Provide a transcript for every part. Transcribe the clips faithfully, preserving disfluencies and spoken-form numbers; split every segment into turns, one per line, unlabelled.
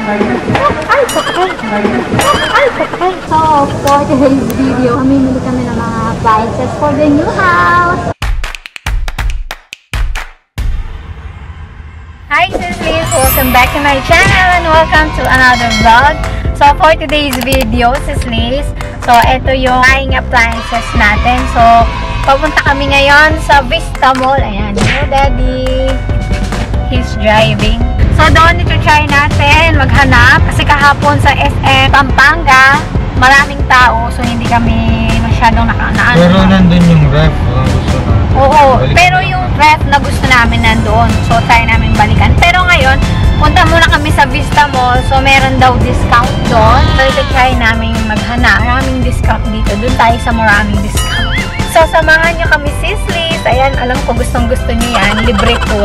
Ay, sakay! Ay, sakay! So, for today's video, mamimili kami ng mga appliances for the new house. Hi, Sislys! Welcome back to my channel and welcome to another vlog. So, for today's video, Sislys, so, ito yung buying appliances natin. So, papunta kami ngayon sa Vista Mall. Ayan, hello, Daddy. He's driving. So, doon ito try natin maghanap. Kasi kahapon sa S M Pampanga, maraming tao. So, hindi kami masyadong nakaanaan.
Pero nandun yung ref.
Oo, pero yung ref na gusto namin nandun. So, try namin balikan. Pero ngayon, punta muna kami sa Vista Mall. So, meron daw discount doon. So, ito try namin maghanap. Maraming discount dito. Doon tayo sa maraming discount. So, samahan nyo kami, Sislys. Ayan, alam ko gustong gusto nyo yan. Libre tour.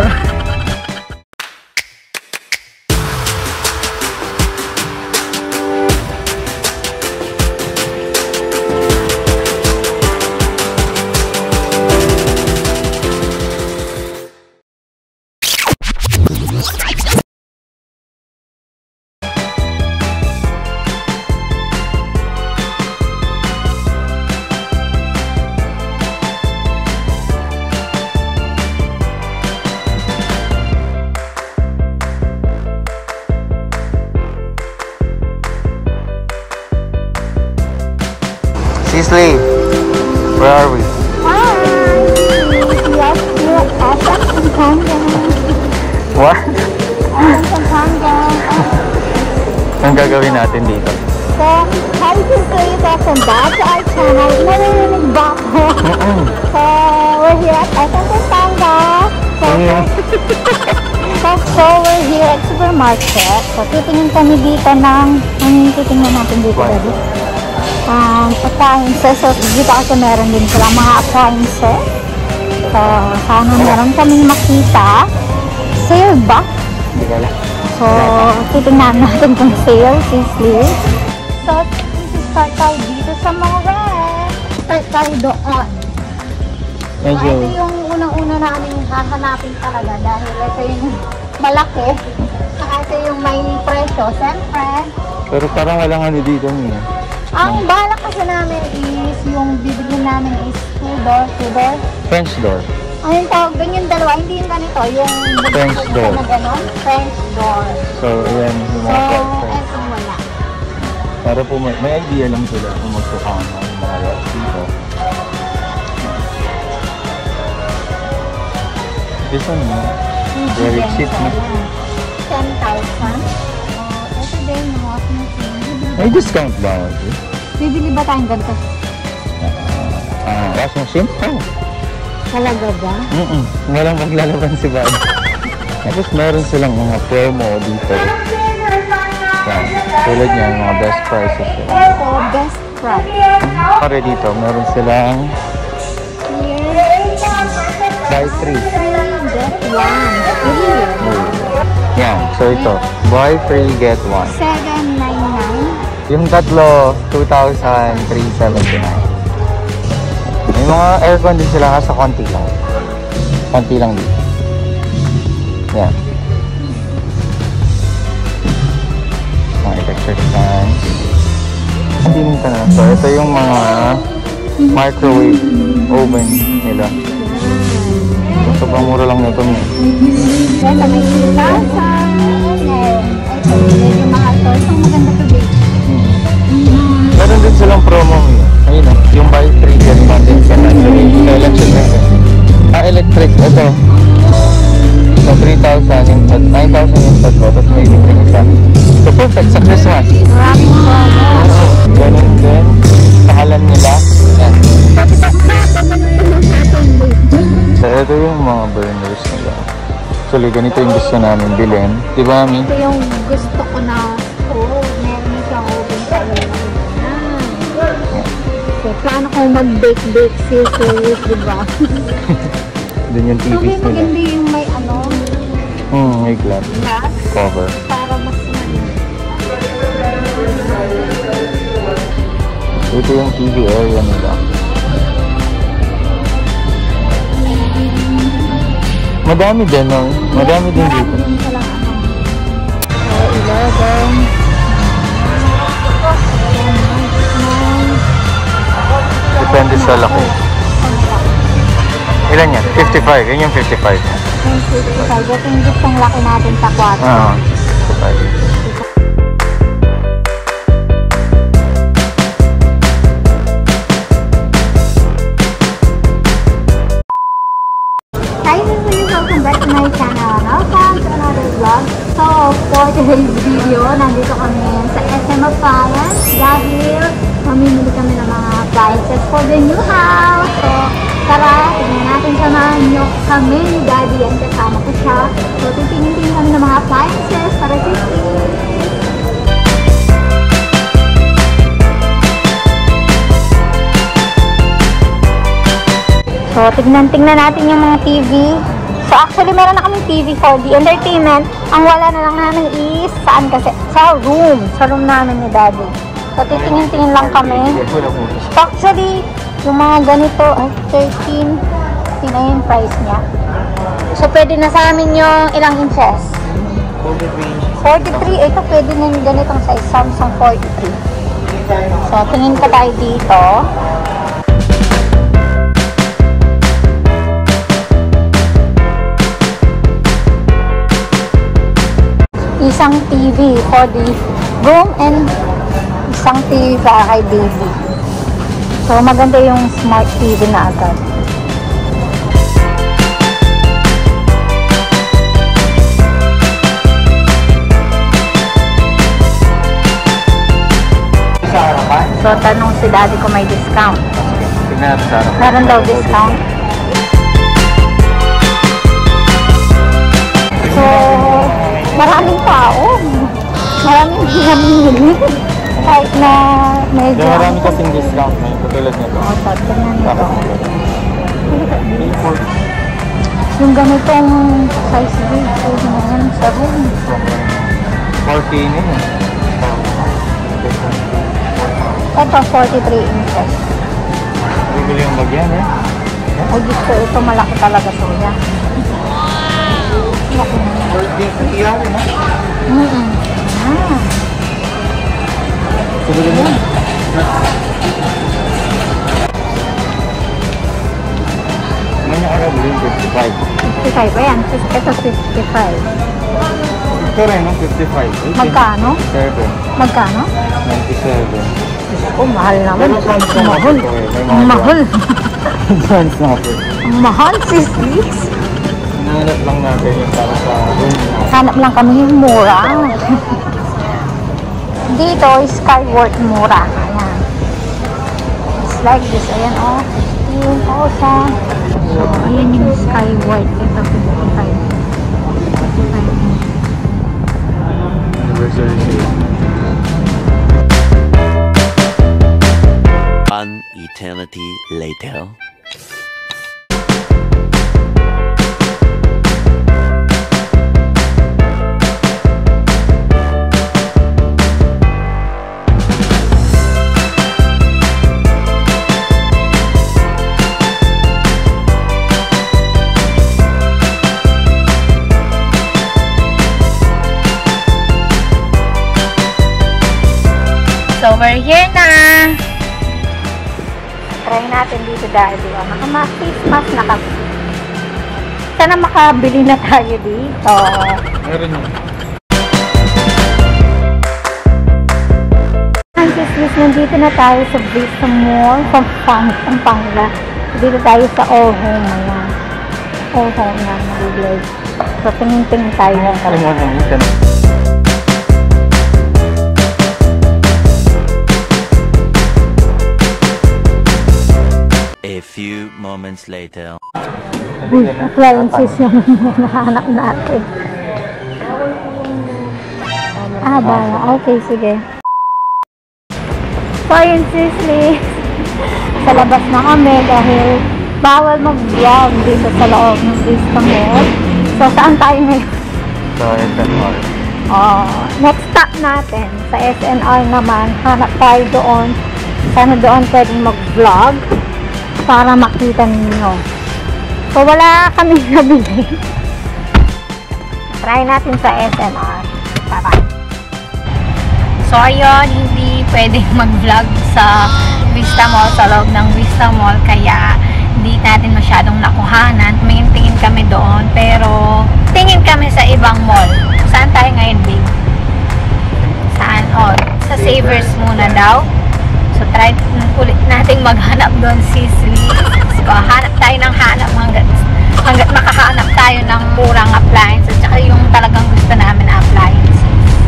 Sisley, where are we?
Hi! Yes, we're at Pampanga.
What?
At Pampanga.
Ang gagawin natin dito?
So, hi Sislys! Welcome back to our channel. Narinig ba ako? So, we're here at S M Pampanga. So, so, so, we're here at supermarket. So, titingin kami dito ng... Anong titingnan natin dito, Daddy? Um, appliances. So, dito kasi meron din silang mga appliances. So, sana meron kami makita. Sale ba? So, titingnan natin kung sale, Sislys. So, start tayo dito sa mga ref. Start tayo doon. So, ito yung unang-una namin hahanapin talaga dahil ito yung malaki. Saka ito yung may presyo, siyempre.
Pero parang walang ano dito niya.
Ang balak kasi namin is, yung bibigyan namin is two door, two door.
French door.
Ano yung tawag doon yung dalawa? Hindi yung ganito, yung
French door.
na gano'n, French door.
So, ayan yung
So,
mga French.
eto wala.
Para po may, may idea lang sila kung magpukang ng mga ref dito. This one, no? Very cheap, no?
ten thousand. Oh, ito din, mga washing machine.
May discount ba? Okay?
Bibili ba tayong ganito?
Ah, uh, washing machine? Oh.
Talaga ba?
Mm-mm. Walang maglalaban si Bob. Tapos meron silang mga promo dito. Yan. Tulad niyan, mga best prices.
So, best price.
Pare dito, meron silang buy three.
Get one. Free.
Yan. So ito, buy three, get one.
seven ninety-nine.
Yung tatlo, two thousand three hundred seventy-nine. May mga aircon din sila kasi konti lang. Konti lang dito. Yan. Mga electric fans. Hindi nito na. So, ito yung mga microwave oven nila. Sobrang mura lang nito.
Ito may two thousand. Ito, medyo mahal to. Isang maganda to, babe.
Meron din silang promo ngayon. Ayun o, yung buy three get one din sa electric natin. Ah, electric. Ito. So, three thousand yung nine thousand yung tatlo. Tapos may electric isa. So, perfect sa Christmas.
Maraming promo.
Ganun din. Pangalan nila. Yan. So, ito yung mga burners nila. Actually, ganito yung gusto namin bilhin. Diba, Ami?
Ito yung gusto ko na stove. Meron siyang oven sa ilalim. So, plano kong mag-bake-bake Sislys, diba?
Dun yung T
So,
Vs nila.
maganda yung may ano,
Hmm, may glass.
glass.
Cover.
Para mas ano.
Ito yung T V area nila. Madami din, no? Madami din dito.
Marami din palang ano. So, eleven.
Sa laki. Ilan yan? fifty-five. Yan yung fifty-five.
Yung fifty-five. Ito yung gustong laki natin sa kwarto.
Oo. fifty-five.
Hi everyone! Welcome back to my channel. Welcome to another vlog. So, for today's video, nandito kami sa S M Appliance dahil mamimili kami ng mga appliances for the new house. So, tara, tignan natin samahan nyo kami ni Daddy and kasama ko siya. So, titingin-tingin kami ng mga appliances para titingin. So, tignan-tingnan natin yung mga T V. So, actually, meron na kaming T V for the entertainment. Ang wala na lang namin is, saan kasi? Sa room. Sa room namin ni Daddy. So, titingin-tingin lang kami. So, actually, yung mga ganito, ay, thirteen. Yun na yung price niya. So, pwede na sa amin yung ilang inches? forty-three. Ito, pwede na yung ganitong size. Samsung forty-three. So, tingin ka tayo dito. Isang T V for the room and isang T V para kay baby. So, maganda yung smart T V na agad. So, tanong si Daddy kung may discount. Meron daw discount. So, maraming tao. Maraming hinamili. Kahit na medyo...
Yung marami kasing discount na yung katulad nito.
Oo, so, tingnan nito. Yung ganitong size dito naman sa room.
forty na yun.
Ito, forty-three inches.
Bibili yung bagyan eh.
Ay, gusto ito. Malaki talaga ito. Yan.
forty yan eh.
Mm-mm. Ah.
Siguro mo. Ngayon ako bilhin fifty-five.
fifty-five ba yan? Ito fifty-five.
Ito rin no? fifty-five.
Magkano?
seven.
Magkano?
ninety-seven.
Oh, mahal naman.
Pero chance na
Mahal.
ito eh. May
Ang
mga
mahal.
chance na ito.
Ang mahal, sis Lix.
Hinahanap lang natin yung para sa room natin.
Hanap lang kami yung mura. Dito is Skyward mura. Ayan. It's like this. Ayan o. Oh. fifteen thousand. So, ayan yung Skyward. Ito, fifty-five. fifty-five.
Anniversary sale.
One eternity later.
So, we're here na! Try natin dito dahil diba? Naka-face mask na kami. Sana makabili na tayo dito.
Meron yun.
Antes, nandito na tayo sa Vista Mall, Pampanga. Dito tayo sa All Home. Ayan. All Home na, nag-vlog. So, tingin-tingin tayo ng
Alam mo nang ito.
A few moments later.
Uy, appliances yung nahanap natin. Ah, ba? Okay, sige. Appliances, please. Sa labas na kami dahil bawal mag-vlog dito sa loob ng Vista Mall. So, saan tayo ngayon?
So, S N R.
Oh, next stop natin sa S N R naman. Hanap tayo doon. Sana doon pwedeng mag-vlog para makita ninyo. So, wala kami nabili. Try natin sa S N R. Bye-bye. So, ayun, hindi pwedeng mag-vlog sa Vista Mall, sa loob ng Vista Mall, kaya hindi natin masyadong nakuhanan. Tumingin-tingin kami doon, pero tingin kami sa ibang mall. Saan tayo ngayon, babe? Saan? Oh, sa Savers muna daw. So, try ulit nating maghanap doon, Sisley. So, hanap tayo ng hanap hanggat, hanggat makahanap tayo ng murang appliance at saka yung talagang gusto namin appliance.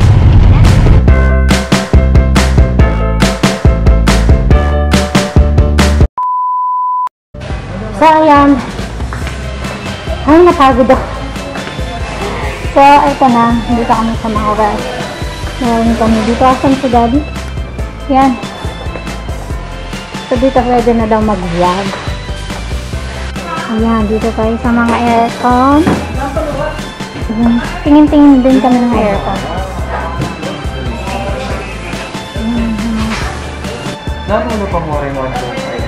So, ayan. Ay, napagod ako. So, ito na. Dito kami sa mga rest. Meron kami dito. Asan si Daddy? Yan. So, dito pwede na daw mag-vlog. Ayan, dito tayo sa mga aircon. Tingin-tingin din kami ng aircon.
Napuno pa mo rin one two five.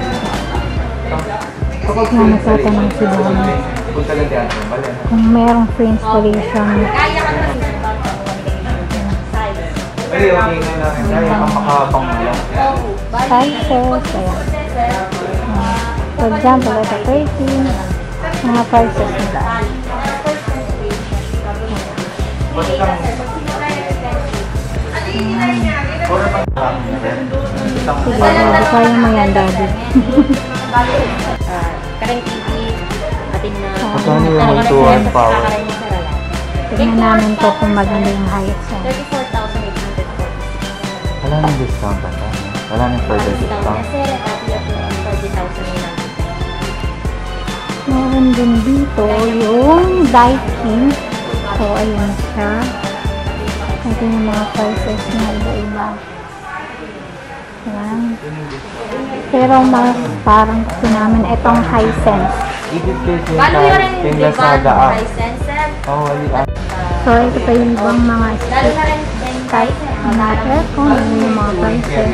Kapag
Yan, nagtatanong si Daddy.
kung talaga yan, bali.
Kung merong free installation.
Ay, okay na namin. Kaya kang makabang mo lang.
Prices, ayan. Uh, for example, ito thirty, mga prices nila.
Basta lang. Puro pang lang na rin.
Sige, hindi kaya mo yan, Daddy.
Current T V, ating na...
Magkano yung multuan power?
Tignan namin po kung maganda yung height. So,
thirty-four thousand eight hundred forty.
Wala nang discount pa ta? Wala nang further discount?
Sir, copy of forty thousand eight hundred.
meron din dito yung Daikin. So, ayun siya. Ito yung mga prices na iba-iba. Ayan. Pero mas parang gusto namin itong Hisense.
Edit kasi
Balo yun rin,
yung
di ba?
Lazada app.
Hisense, sir.
Oo, wali app.
So, ito pa yung ibang mga
Lalo na rin din
type na aircon. Ano yung mga prices.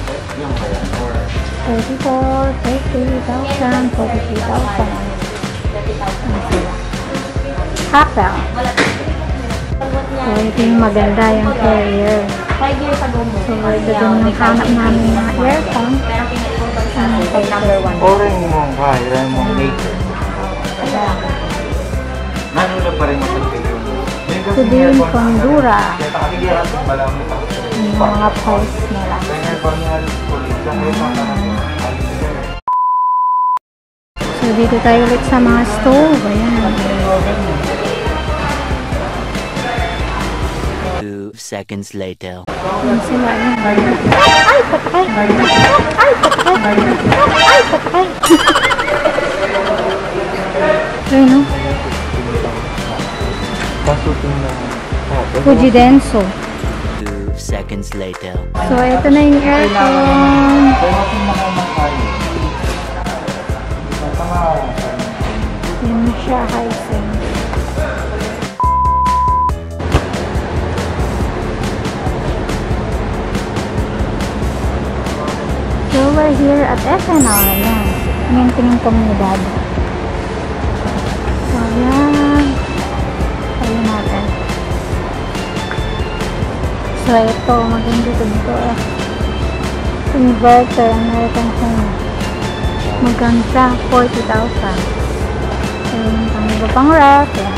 thirty-four, thirty thousand, forty-three thousand. Ano sila? Happel. So, ito yung maganda yung carrier.
five years ago mo.
So, ito din yung hanap namin ng aircon.
Pero pinag-iwan ko sa number one.
Oren mo ka, ilan mo eight. Nanula pa rin mo sa video.
Ito din Condura.
Kaya takaligiran sa balang mo.
Yung mga price nila.
Kaya pangal ulit. Kaya pangal
So, dito tayo ulit sa mga stove. Ayan.
Two seconds later.
Ayan sila. Ayan. Ay, patay! Ay, patay! Ay, patay! Ayun, no?
Kasutin na.
Fuji Denso.
Two seconds later.
So, ito na yung aircon.
Kaya natin makamakay.
Yan siya, Hisense. So, we're here at S N R. Yan. Tingin-tingin kami ni Dad. So, yan. Ayun natin. So, ito. Maganda dito dito. Inverter. American home. Maganda. forty thousand. Ayun. Ang iba pang ref. Yan.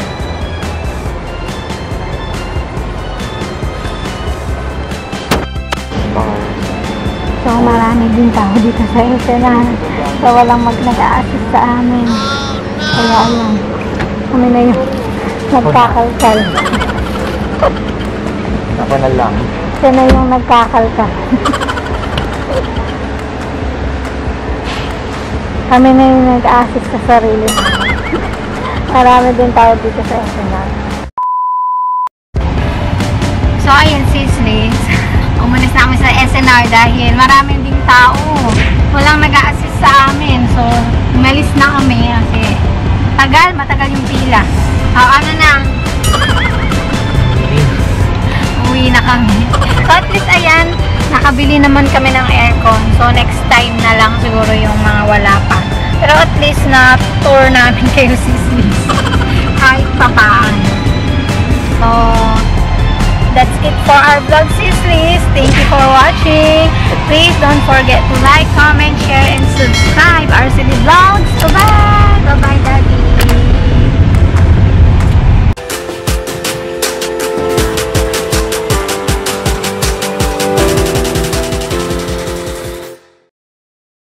So, marami din tao dito sa S N R. So, walang mag nag-a-assist sa amin. Kaya, ayun. Kami na yung nagkakalkal.
Ako na lang.
Siya na yung nagkakalkal. Kami na yung nag-a-assist sa sarili namin. Marami din tao dito sa S N R. So, ayun, Sisley. Umalis na kami sa S N R dahil marami ding tao. Walang nag-a-assist sa amin. So, umalis na kami kasi tagal, matagal yung pila. O, ano na? Uwi na kami. So, at least, ayan, nakabili naman kami ng aircon. So, next time na lang siguro yung mga wala pa. Pero at least na tour namin kayo, Sisley. Kahit papaan. So, that's it for our vlog, Sisley. Thank you for watching. Please don't forget to like, comment, share, and subscribe R C D Vlog.